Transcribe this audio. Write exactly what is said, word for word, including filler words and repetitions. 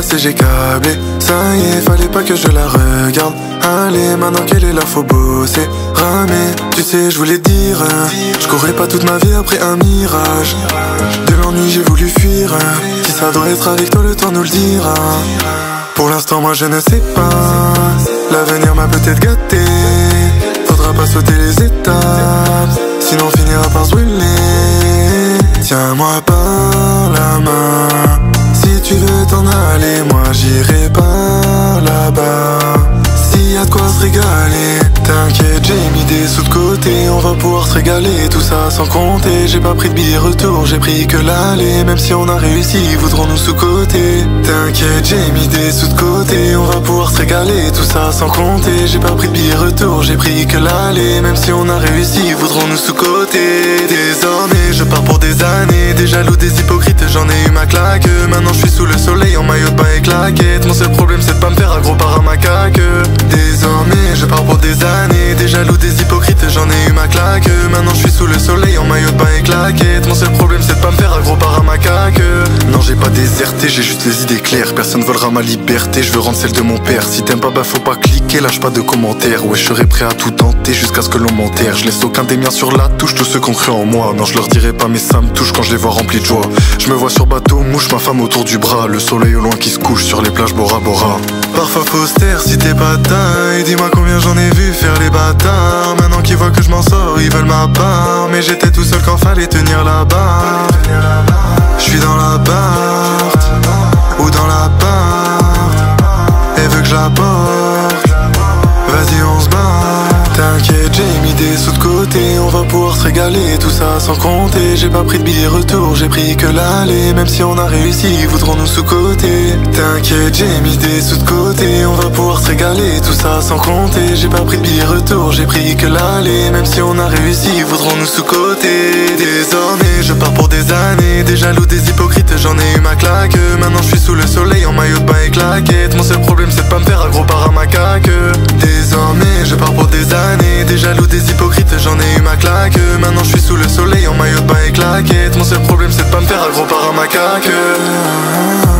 passé j'ai câblé. Ça y est, fallait pas que je la regarde. Allez, maintenant qu'elle est là, faut bosser, ramer. Tu sais, je voulais te dire, je courais pas toute ma vie après un mirage. De l'ennui j'ai voulu fuir. Si ça doit être avec toi, le temps nous le dira. Pour l'instant moi je ne sais pas, l'avenir m'a peut-être gâté. Faudra pas sauter les étapes, sinon on finira par se brûler. Tiens-moi par la main, si tu veux t'en aller, moi j'irai par là-bas. S'il y a de quoi se régaler, t'inquiète, j'ai mis des sous de côté. On va pouvoir se régaler, tout ça sans compter. J'ai pas pris de billet retour, j'ai pris que l'aller. Même si on a réussi, ils voudront nous sous-côté. T'inquiète, j'ai mis des sous de côté. On va pouvoir se régaler, tout ça sans compter. J'ai pas pris de billet retour, j'ai pris que l'aller. Même si on a réussi, ils voudront nous sous-côté. Désormais, je pars pour des années. Des jaloux, des hypocrites, j'en ai eu ma claque. Maintenant je suis sous le soleil en maillot de bain et claquette. Mon seul problème c'est de pas me faire aggro par un macaque. Désormais je pars pour des années. Des jaloux, des hypocrites, j'en ai eu ma claque. Maintenant je suis sous le soleil en maillot de bain et claquette. Mon seul problème c'est de pas me faire aggro par un macaque. Non j'ai pas déserté, j'ai juste les idées claires. Personne volera ma liberté, je veux rendre celle de mon père. Si t'aimes pas bah faut pas cliquer, lâche pas de commentaires. Ouais je serai prêt à tout tenter jusqu'à ce que l'on m'enterre. Je laisse aucun des miens sur la touche, tous ceux qu'on cru en moi. Non je leur dirai pas mais ça me touche quand je les vois remplis de joie. Je me vois sur bateau, mouche ma femme autour du bras. Le soleil au loin qui se couche sur les plages Bora Bora. Parfois faut se taire si t'es pas taille. Dis-moi combien j'en ai vu faire les bâtards. Maintenant qu'ils voient que je m'en sors, ils veulent ma part. Mais j'étais tout seul quand fallait tenir la barre. J'suis dans la barre ou dans la barre. Elle veut que je la porte. Vas-y on se barre. T'inquiète, j'ai mis des sous de côté. On va pouvoir se régaler, tout ça sans compter. J'ai pas pris de billet retour, j'ai pris que l'aller. Même si on a réussi, ils voudront nous sous-côté. T'inquiète, j'ai mis des sous de côté. On va pouvoir se régaler, tout ça sans compter. J'ai pas pris de billet retour, j'ai pris que l'aller. Même si on a réussi, ils voudront nous sous-côté. Désormais, je pars pour des années. Des jaloux, des hypocrites, j'en ai eu ma claque. Maintenant je suis sous le soleil en maillot de bain et claquette. Mon seul problème c'est de pas me faire aggro par un macaque. Désormais, je pars pour des années. Des jaloux, des hypocrites, j'en ai eu ma claque. Maintenant je suis sous le soleil en maillot de bain et claquette. Mon seul problème c'est de pas me faire aggro par un macaque.